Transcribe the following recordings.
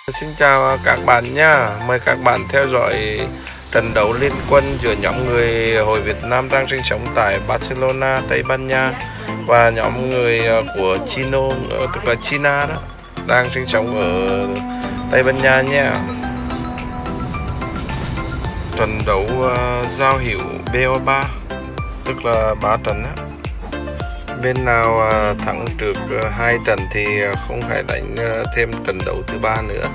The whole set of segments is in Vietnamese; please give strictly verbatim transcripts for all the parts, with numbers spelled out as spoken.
Xin chào các bạn nha. Mời các bạn theo dõi trận đấu liên quân giữa nhóm người Hội Việt Nam đang sinh sống tại Barcelona, Tây Ban Nha và nhóm người của Chino, tức là China đó, đang sinh sống ở Tây Ban Nha nha. Trận đấu uh, giao hữu bê o ba, tức là ba trận á. Bên nào uh, thắng được uh, hai trận thì uh, không phải đánh uh, thêm trận đấu thứ ba nữa.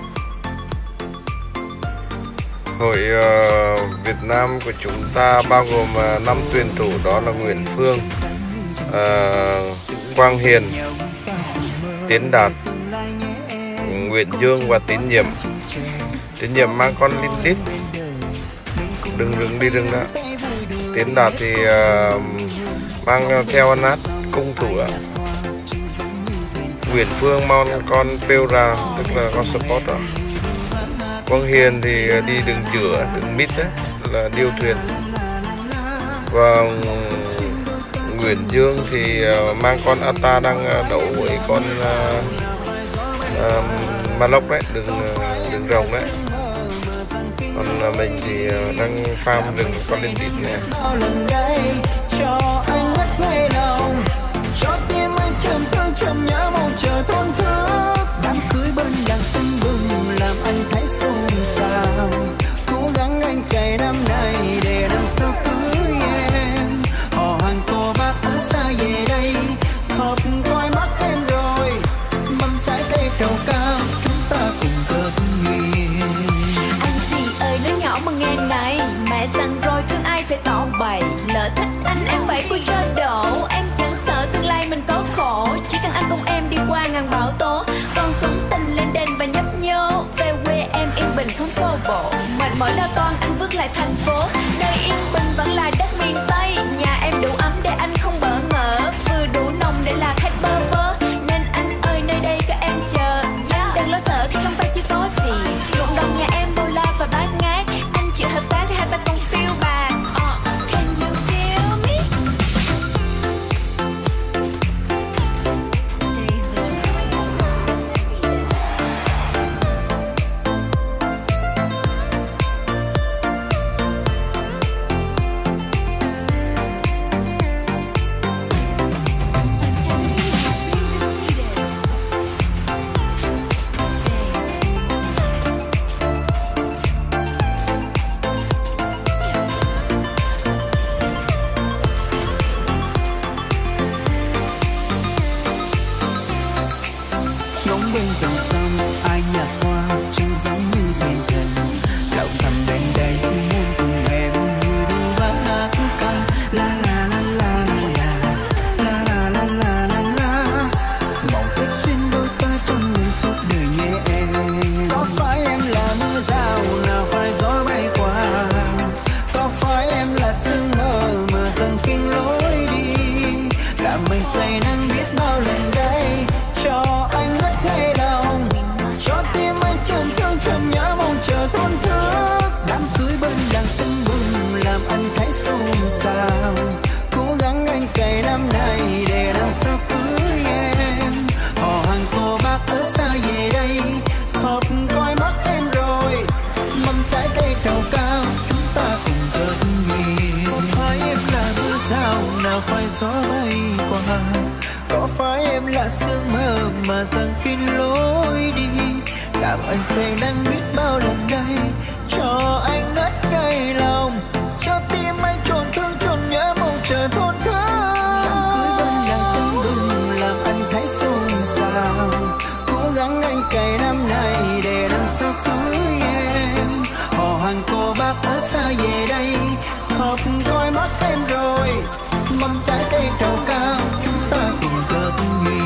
Hội uh, Việt Nam của chúng ta bao gồm uh, năm tuyển thủ, đó là Nguyễn Phương, uh, Quang Hiền, Tiến Đạt, Nguyễn Dương và Tín Nhiệm. Tín Nhiệm mang con Linh Đít, đừng rừng đi rừng đó. Tiến Đạt thì uh, mang theo nát cung thủ ạ. Nguyễn Phương mang con Peura, tức là con support đó. Quang Hiền thì đi đường giữa, đường mid đấy, là điêu thuyền. Và Nguyễn Dương thì mang con Ata đang đấu với con uh, uh, Maloc đấy, đường đường rồng đấy. Còn mình thì đang farm rừng con Linh Đít nè. Phải tỏ bày lỡ thích anh em phải vui cho độ, em chẳng sợ tương lai mình có khổ, chỉ cần anh cùng em đi qua ngàn bão tố, con sống tình lên đền và nhấp nhô về quê em yên bình không xô bồ, mệt mỏi lo toan anh bước lại thành phố, nơi yên bình vẫn là đất miền Tây, nhà em đủ ấm để anh không bỡ ngỡ, vừa đủ nồng để là khách bơ vơ, nên anh ơi nơi đây các em chờ, yeah. Đừng lo sợ khi trong tay chưa có gì, cộng đồng nhà em bao la và bát ngát, anh chịu hợp tác thì hai ta cùng phiêu bạc. Bên dòng sông ai nhạt hoa trông giống như duyên thần, lộng thầm bên đây muốn cùng em vui đùa và hát ca la la la la la la la la la la, mong kết duyên đôi ta trong những suốt đời nhé em. Có phải em là mưa rào nào phải gió bay qua, có phải em là sương mơ mà dần kinh lối đi, làm mình say nắng biết bao lần đây cho anh ngất ngây lòng, cho tim anh trầm thương trầm nhớ mong chờ thôn thức, đám cưới bên đàn tưng bừng làm anh thấy xôn xao, cố gắng anh cày năm nay để làm sao cưới em, họ hàng cô bác ở xa về đây hợp coi mắt em rồi, mâm trái cây trầu cao chúng ta cùng cất nghiền. Có phải em là mưa rào nào phải gió bay qua, có phải em là sương mơ mà dần kín lối đi, làm anh say nắng biết bao lần đây cho anh ngất ngây lòng, cho tim anh trồn thương trồn nhớ mong chờ thôn thức, đám cưới bên làng tưng bừng làm anh thấy xôn xao, cố gắng anh cày năm nay để làm sao cưới em, họ hàng cô bác ở xa về đây hợp coi mắt em rồi, mâm trái cây trầu cao chúng ta cùng cất nghiền.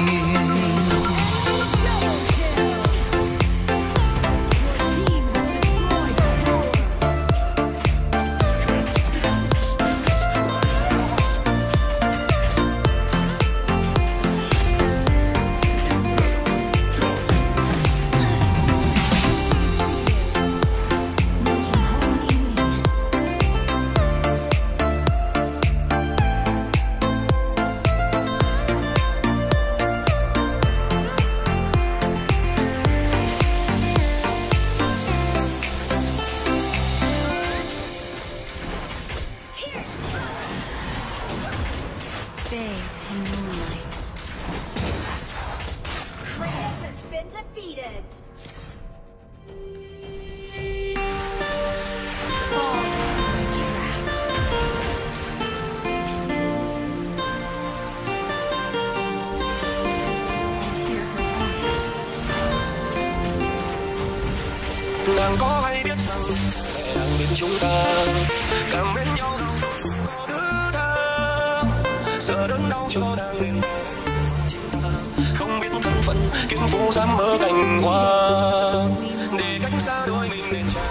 Nàng có hay biết rằng mẹ nàng biết chúng ta cảm mến nhau đâu có thứ tha, sợ đớn đau cho nàng nên chính ta không biết thân phận kiếm phu dám mơ cành hoa để cách xa đôi mình nên cha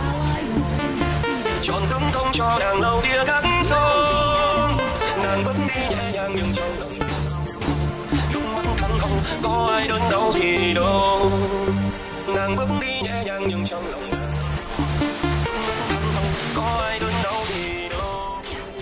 chọn tướng công cho nàng lâu tia gác sông. Nàng bước đi nhẹ nhàng nhưng trong lòng nước mắt thăng không có ai đớn đau gì đâu. Nàng bước đi nhẹ nhàng nhưng trong lòng không có ai đớn đau gì đâu.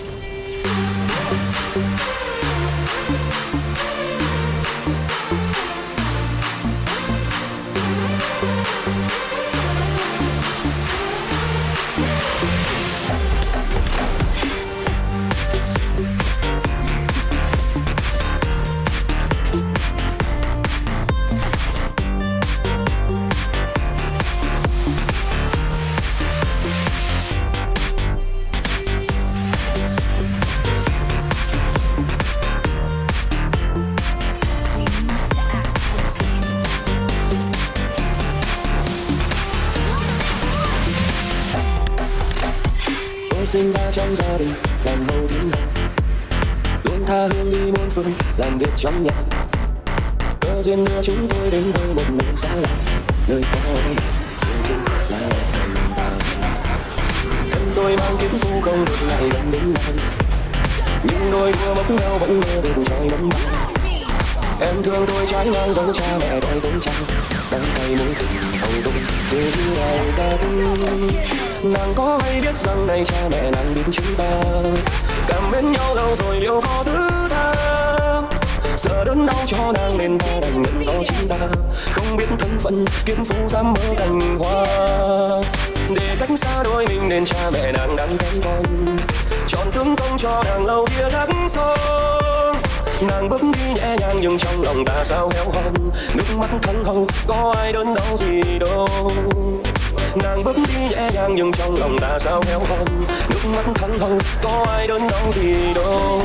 Sinh ra trong gia đình làm hầu thiên hạ, luôn tha hương đi muôn phương làm việc trong nhà. Cơ duyên đưa chúng tôi đến với một nơi xa lạ, nơi có yêu thương là thành vào. Thân tôi mang kiếm phu không được ngày gần đến nay, nhưng đôi vừa mốc nhau vẫn mơ được trời nấm bao. Em thương tôi trái ngang giống cha mẹ đôi tôi trao, đắng cay mối tình hầu đôi từ ngày ta đứng. Nàng có hay biết rằng này cha mẹ nàng biết chúng ta cảm mến nhau lâu rồi liệu có thứ tha, sợ đớn đau cho nàng nên ta đành nhận do chính ta không biết thân phận kiếm phu dám mơ cành hoa để cách xa đôi mình nên cha mẹ nàng đang kén con chọn tướng công cho nàng lâu kia gác sông. Nàng bước đi nhẹ nhàng nhưng trong lòng ta sao héo hon, nước mắt thăng hồng có ai đớn đau gì đâu. Nàng bước đi nhẹ nhàng nhưng trong lòng ta sao héo hon, nước mắt thăng hồng có ai đớn đau gì đâu.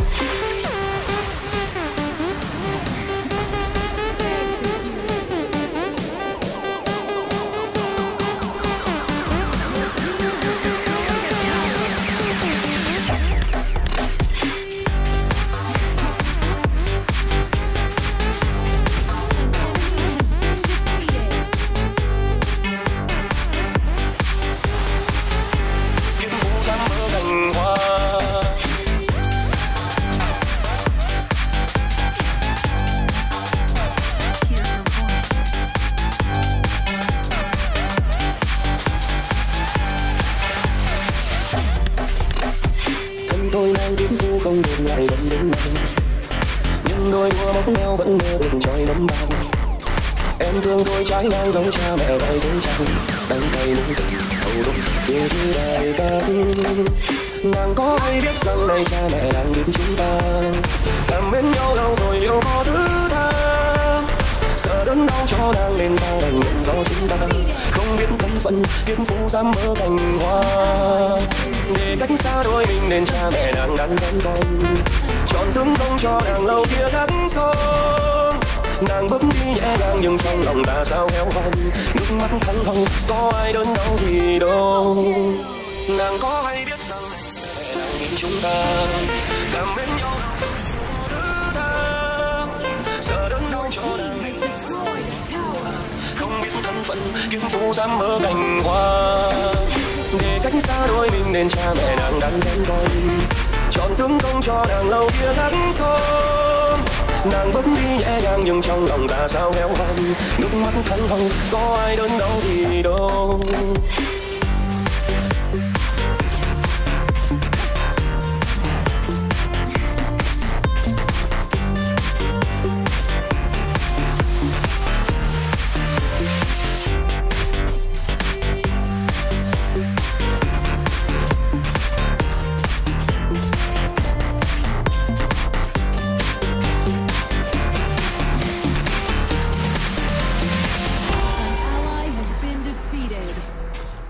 Tôi mang kiếm phu không được ngày gần đến nay, nhưng đôi đua móc neo vẫn mơ được trời nấm bao. Em thương tôi trái ngang giống cha mẹ đôi tôi trao, đắng cay mối tình hầu đôi yêu như đại ca. Nàng có hay biết rằng này cha mẹ đang biết chúng ta cảm mến nhau lâu rồi liệu có thứ tha, sợ đớn đau cho nàng nên ta đành nhận do chúng ta không biết thân phận kiếm phu dám mơ cành hoa để cách xa đôi mình nên cha mẹ nàng đang kén con chọn tướng công cho nàng lâu kia gác sông. Nàng bước đi nhẹ nhàng nhưng trong lòng ta sao héo hon, nước mắt thăng hồng có ai đớn đau gì đâu. Nàng có hay biết rằng mẹ nàng nhìn chúng ta cảm mến nhau thứ tha, sợ đớn đau cho nàng không biết thân phận kiếm phu dám mơ cành hoa để cách xa đôi mình nên cha mẹ nàng đang kén con chọn tướng công cho nàng lâu kia gác sông. Nàng bước đi nhẹ nhàng nhưng trong lòng ta sao héo hon, nước mắt thăng hồng có ai đớn đau gì đâu. An ally has been defeated.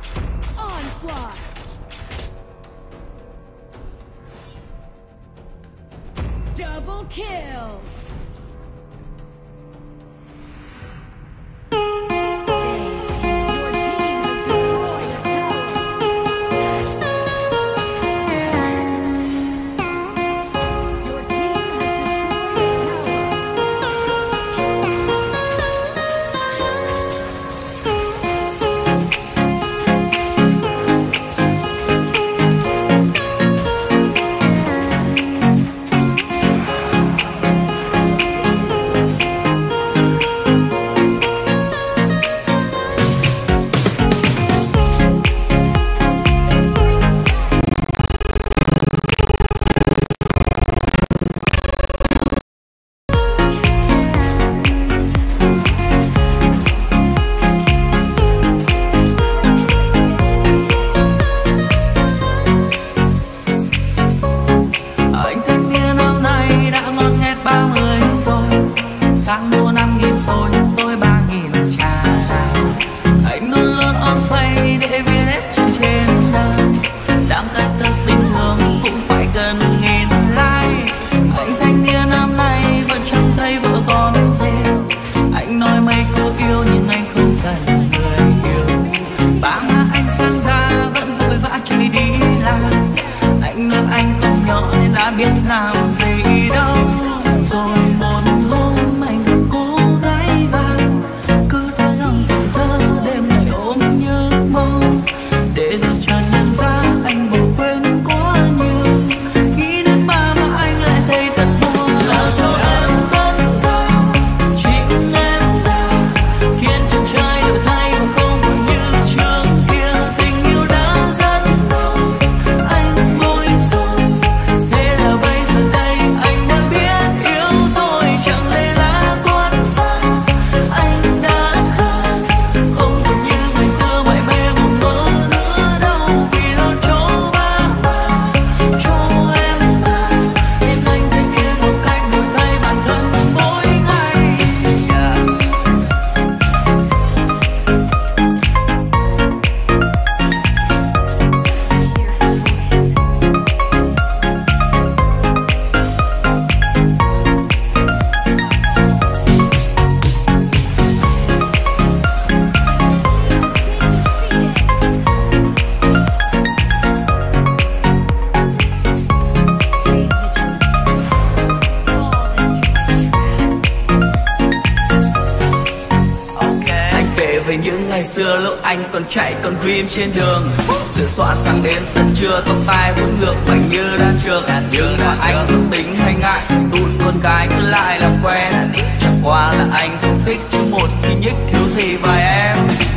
để viết hết chuyện trên đời. Đăng cái test bình thường cũng phải gần nghìn like. Anh thanh niên năm nay vẫn chẳng thấy vợ con rêu. Anh nói mấy cô yêu nhưng anh không cần người yêu. Ba má anh sang ra vẫn vội vã chạy đi làm. Anh nói anh còn nhỏ nên đã biết làm gì đâu. Rồi một hôm anh gặp cô gái vàng, cứ thấy lòng thầm thơ đêm ngày ôm nhớ mong. Để rồi chợt nhận ra anh bỏ quên quá nhiều. Nghĩ đến ba mà anh lại thấy thật buồn. Là sao em vẫn ta, chính em ta khiến chàng trai đổi thay mà không còn như trước kia. Tình yêu đã rất lâu, anh bối rối. Thế là bây giờ đây anh đã biết yêu rồi. Chẳng lẽ là quan sát anh đã khác, không còn như ngày xưa mải mê một mơ nữa đâu. Vì lo cho ba ba, cho em ta, nên anh thấy kia một cách đổi thay bản thân mỗi ngày. Yeah. Anh về với những ngày xưa lúc anh còn chạy còn dream trên đường. Giữa soạn sang đến tận trưa tóc tai hút ngược mạnh như đã trượt. Nhưng mà anh không tính hay ngại, tụi con gái cứ lại làm quen. Chẳng qua là anh không thích chứ một khi nhích thiếu gì vài em.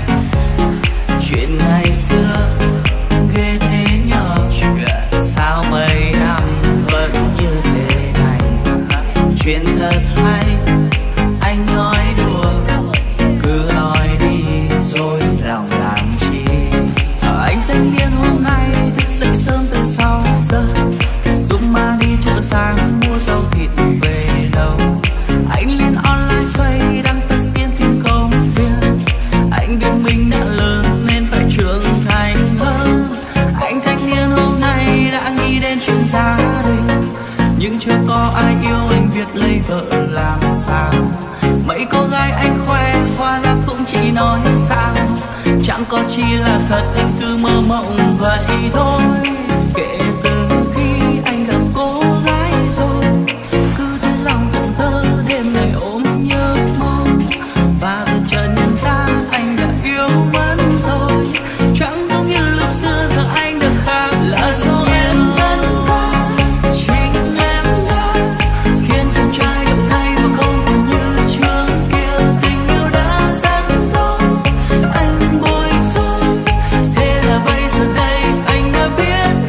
Chuyện ngày xưa ghê thế nhờ, sao mấy năm vẫn như thế này. Chuyện thật hay anh nói đùa, cứ nói đi rồi lòng làm chi. Anh thanh niên hôm nay thức dậy sớm từ sáu giờ, giúp má đi chợ sáng mua rau thịt về đâu. Anh lên online face đăng test tiên tìm công việc. Anh biết mình đã lớn nên phải trưởng thành hơn. Anh thanh niên hôm nay đã nghĩ đến chuyện gia đình, nhưng chưa có ai yêu anh biết lấy vợ làm sao. Mấy cô gái anh khoe hóa ra cũng chỉ nói sao, chẳng có chi là thật anh cứ mơ mộng vậy thôi. Kể từ khi anh gặp cô gái rồi, cứ thấy lòng thầm thơ đêm ngày ôm nhớ mong. Và rồi chợt nhận ra anh đã yêu mất rồi, chẳng giống như lúc xưa giờ anh được khác. Là do em vẫn ta, chính em ta khiến chàng trai đổi thay mà không còn như trước kia. Tình yêu đã rất lâu, anh bối rối. Thế là bây giờ đây anh đã biết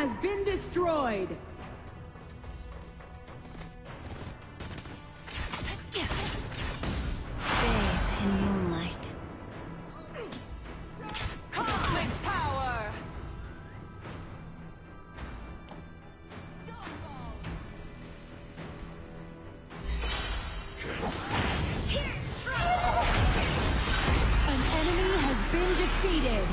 has been destroyed. Bathe in moonlight. Cosmic power. An enemy has been defeated.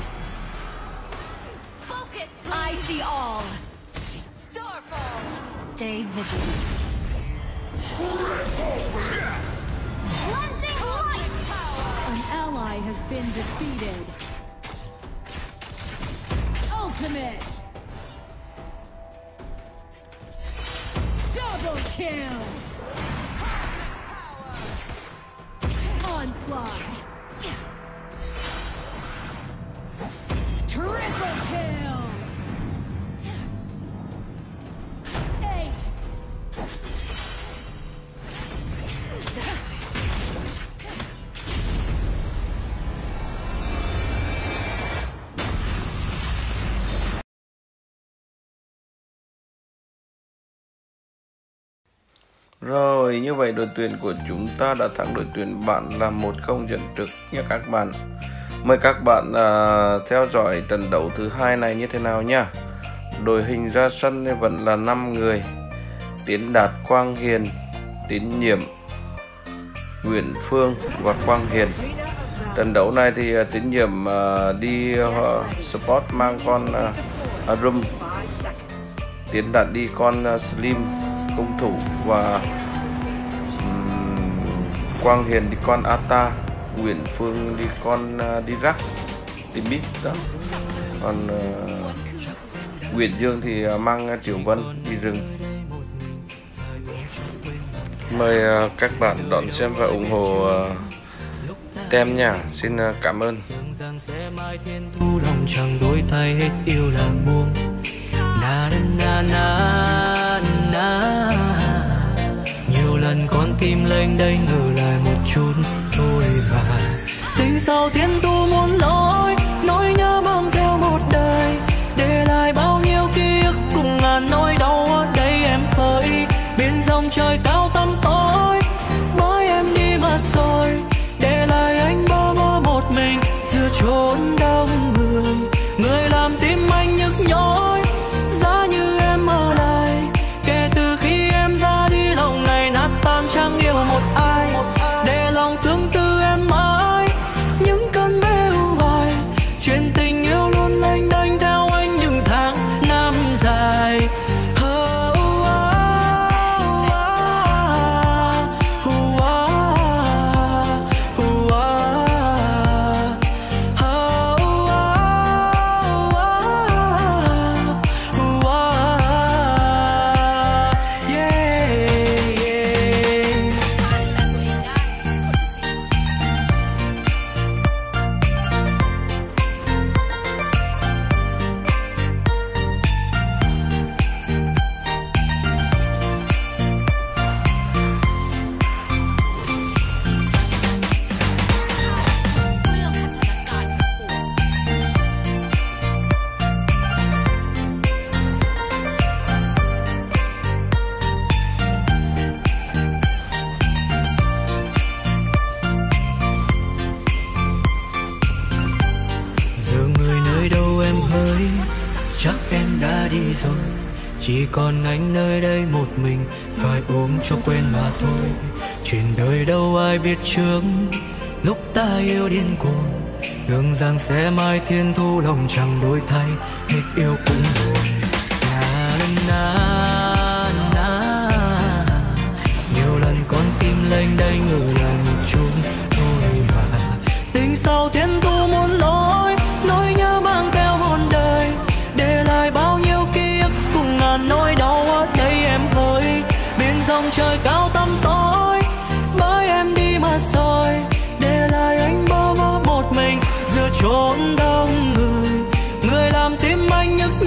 Focus, I see all. Starfall. Stay vigilant. Cleansing light. An ally has been defeated. Ultimate. Double kill. Onslaught. Triple kill. Ace. Rồi, như vậy đội tuyển của chúng ta đã thắng đội tuyển bạn là một không dẫn trước nha các bạn. Mời các bạn à, theo dõi trận đấu thứ hai này như thế nào nha. Đội hình ra sân thì vẫn là năm người: Tiến Đạt, Quang Hiền, Tín Nhiệm, Nguyễn Phương và Quang Hiền. Trận đấu này thì uh, Tín Nhiệm uh, đi uh, support mang con uh, Arum, Tiến Đạt đi con uh, Slim công thủ và um, Quang Hiền đi con Ata, Nguyễn Phương đi con uh, đi Rắc, đi Mít đó. Còn uh, Nguyễn Dương thì uh, mang uh, Triệu Vân đi rừng. Mời uh, các bạn đón xem và ủng hộ uh, tem nha. Xin uh, cảm ơn. Thu lòng chẳng đổi thay, hết yêu là buông. Na na na na. Nhiều lần con tim lên đây ngờ lại một chút thôi và tình sao thiên tu muốn nói, nỗi nhớ mang theo một đời, để lại bao nhiêu ký ức cùng ngàn nỗi đau ở đây em khơi bên dòng trời cao tăm tối, bởi em đi mà rồi để lại anh bơ vơ một mình giữa chốn đông người, người làm tim anh nhức nhói. Giá như em ở lại, kể từ khi em ra đi lòng này nát tan chẳng yêu một ai, để lòng tương tư em mãi những cơn bêu vải, chuyện tình yêu luôn lênh đênh theo anh những tháng năm dài. Chắc em đã đi rồi, chỉ còn anh nơi đây một mình, phải ôm cho quên mà thôi. Chuyện đời đâu ai biết trước, lúc ta yêu điên cuồng, tưởng rằng sẽ mãi thiên thu lòng chẳng đổi thay, hết yêu cũng buồn. Na na na, nhiều lần con tim lênh đênh ngờ lại một chút thôi mà tình sao thiên thu muốn lối, nỗi nhớ mang theo một đời, để lại bao nhiêu ký ức cùng ngàn nỗi đau ở đây em với bên dòng trời cao tăm tối, bởi em đi mà rồi để lại anh bơ vơ một mình giữa chốn đông người, người làm tim anh nhức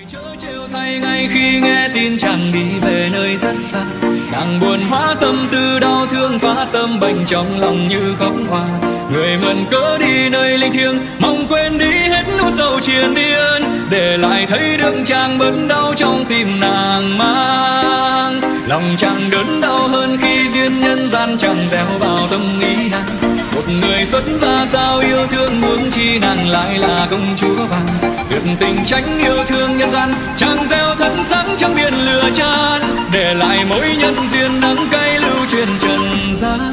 Thay ngay khi nghe tin chàng đi về nơi rất xa, nàng buồn hóa tâm tư đau thương phá tâm bệnh trong lòng như khóc hoa. Người mượn cớ đi nơi linh thiêng mong quên đi hết nỗi sầu triền miên, để lại thấy được chàng bớt đau trong tim nàng mang. Lòng chàng đớn đau hơn khi duyên nhân gian chẳng gieo vào tâm ý nàng. Một người xuất gia sao yêu thương huống chi nàng lại là công chúa vàng. Tuyệt tình tránh yêu thương nhân gian chàng gieo thân sáng trong biển lửa chan, để lại mối nhân duyên đắng cay lưu truyền trần gian.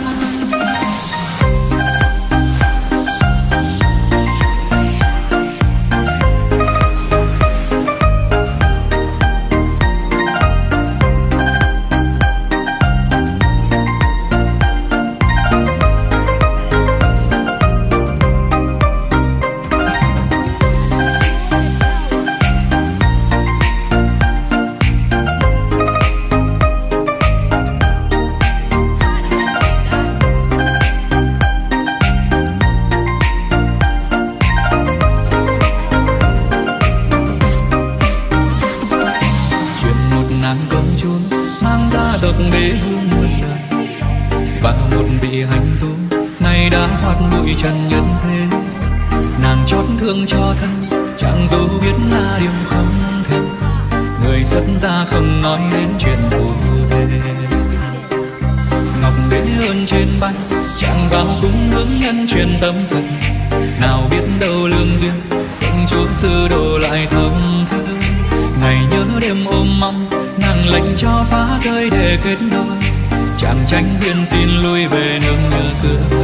Trần nhân thế nàng chót thương cho thân, chẳng dù biết là điều không thể. Người xuất gia không nói đến chuyện phù thề. Ngọc đế ơn trên bay chẳng vào cung hướng nhân truyền tâm Phật. Nào biết đâu lương duyên công chúa sư đồ lại thầm thơ. Ngày nhớ đêm ôm mong nàng lệnh cho phá rơi để kết đôi. Chàng tranh duyên xin lui về nương nhờ cửa.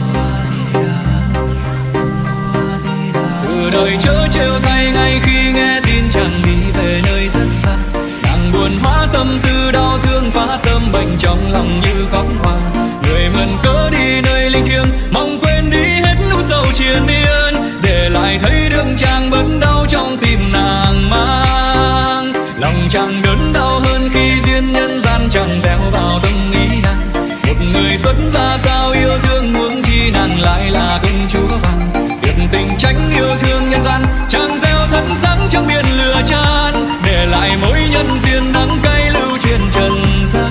Sự đời chớ trêu thay ngay khi nghe tin chàng đi về nơi rất xa. Nàng buồn hóa tâm tư đau thương phá tâm bệnh trong lòng như khóc hoa. Người mượn cớ đi nơi linh thiêng mong quên đi hết nỗi sầu triền miên, để lại thấy được chàng bớt đau trong tim nàng mang. Lòng chàng đớn đau hơn khi duyên nhân gian chẳng gieo vào tâm ý nàng. Một người xuất gia sao yêu thương huống chi nàng lại là công chúa vàng. Tình tránh yêu thương nhân gian chàng gieo thân sáng trong biển lửa chan, để lại mối nhân duyên đắng cay lưu truyền trần gian.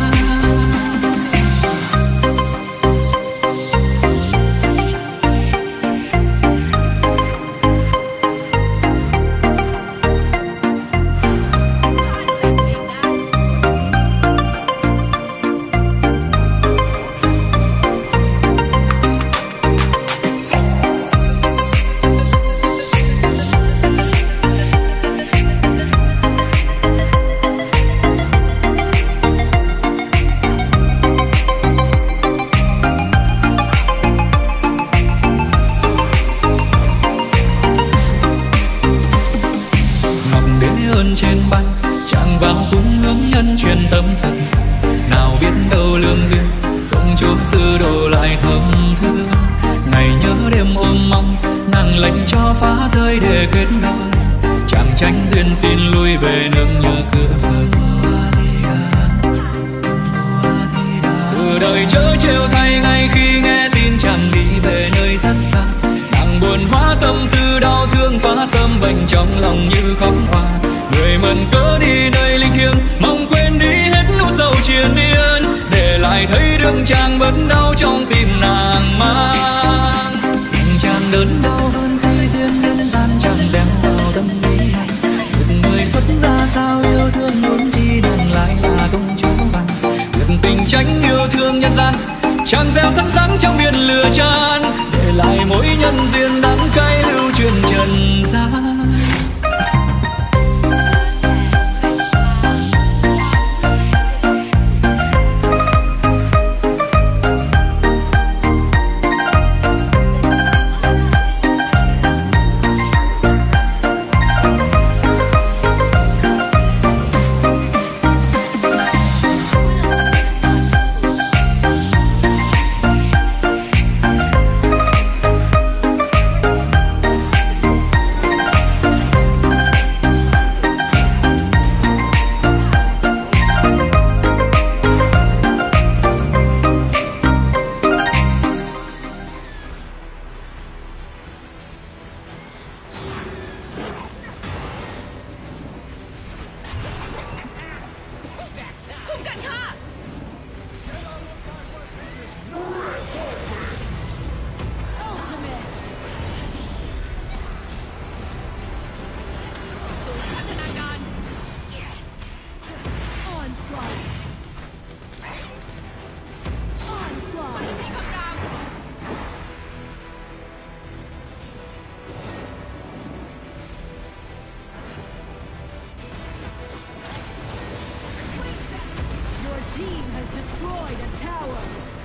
destroyed a tower.